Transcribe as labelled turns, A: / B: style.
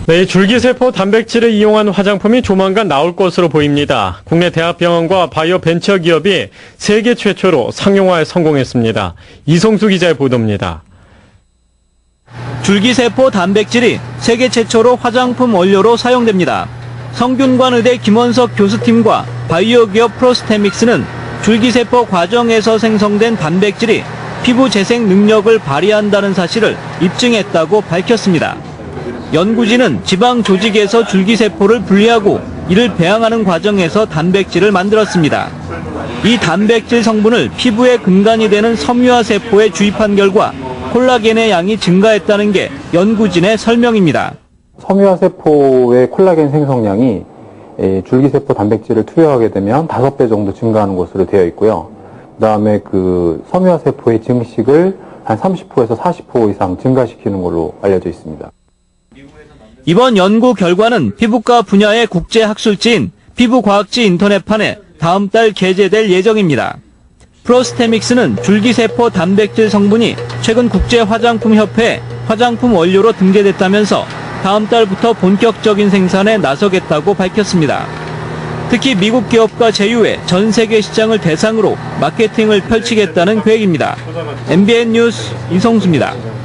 A: 네, 줄기세포 단백질을 이용한 화장품이 조만간 나올 것으로 보입니다. 국내 대학병원과 바이오 벤처 기업이 세계 최초로 상용화에 성공했습니다. 이성수 기자의 보도입니다.
B: 줄기세포 단백질이 세계 최초로 화장품 원료로 사용됩니다. 성균관의대 김원석 교수팀과 바이오 기업 프로스테믹스는 줄기세포 과정에서 생성된 단백질이 피부 재생 능력을 발휘한다는 사실을 입증했다고 밝혔습니다. 연구진은 지방 조직에서 줄기세포를 분리하고 이를 배양하는 과정에서 단백질을 만들었습니다. 이 단백질 성분을 피부에 근간이 되는 섬유화세포에 주입한 결과 콜라겐의 양이 증가했다는 게 연구진의 설명입니다.
C: 섬유화세포의 콜라겐 생성량이 줄기세포 단백질을 투여하게 되면 5배 정도 증가하는 것으로 되어 있고요. 그다음에 그 섬유화세포의 증식을 한 30%에서 40% 이상 증가시키는 걸로 알려져 있습니다.
B: 이번 연구 결과는 피부과 분야의 국제학술지인 피부과학지 인터넷판에 다음 달 게재될 예정입니다. 프로스테믹스는 줄기세포 단백질 성분이 최근 국제화장품협회에 화장품 원료로 등재됐다면서 다음 달부터 본격적인 생산에 나서겠다고 밝혔습니다. 특히 미국 기업과 제휴해 전 세계 시장을 대상으로 마케팅을 펼치겠다는 계획입니다. MBN 뉴스 이성수입니다.